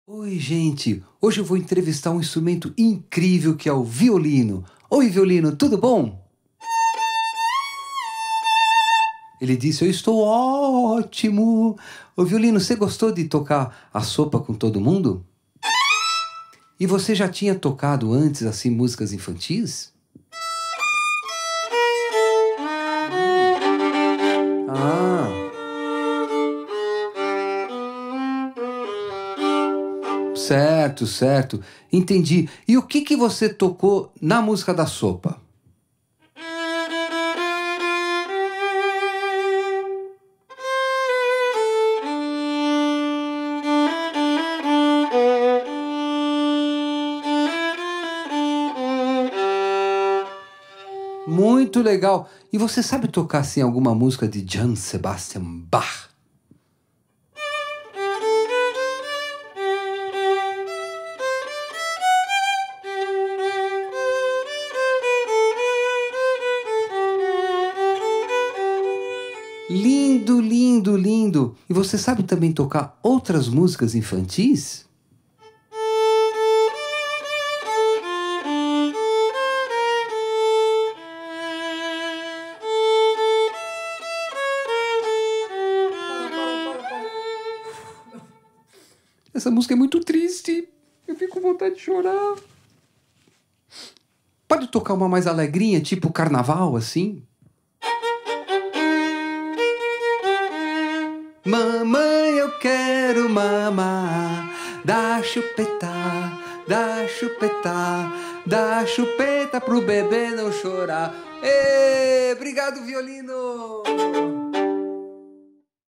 Oi, gente! Hoje eu vou entrevistar um instrumento incrível que é o violino. Oi, violino, tudo bom? Ele disse: Eu estou ótimo! Ô, violino, você gostou de tocar a sopa com todo mundo? E você já tinha tocado antes, assim, músicas infantis? Ah, certo, certo. Entendi. E o que você tocou na música da sopa? Muito legal. E você sabe tocar assim alguma música de Johann Sebastian Bach? Lindo, lindo, lindo. E você sabe também tocar outras músicas infantis? Essa música é muito triste. Eu fico com vontade de chorar. Pode tocar uma mais alegrinha, tipo carnaval, assim? Mamãe, eu quero mamar, dá chupeta, dá chupeta, dá chupeta pro bebê não chorar. Ê, obrigado, violino!